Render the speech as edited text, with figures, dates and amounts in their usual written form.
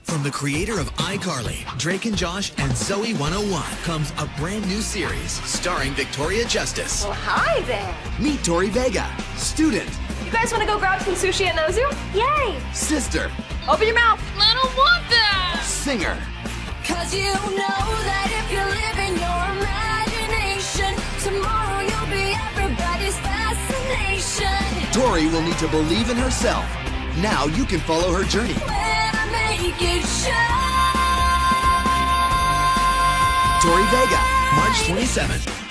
From the creator of iCarly, Drake and Josh, and Zoe 101 comes a brand new series starring Victoria Justice. Well, hi there. Meet Tori Vega, student. You guys want to go grab some sushi at Nozu? Yay! Sister. Open your mouth. I don't want that. Singer. Cause you know that if you live in your imagination, tomorrow you'll be everybody's fascination. Tori will need to believe in herself. Now you can follow her journey. When I make it shine. Tori Vega, March 27th.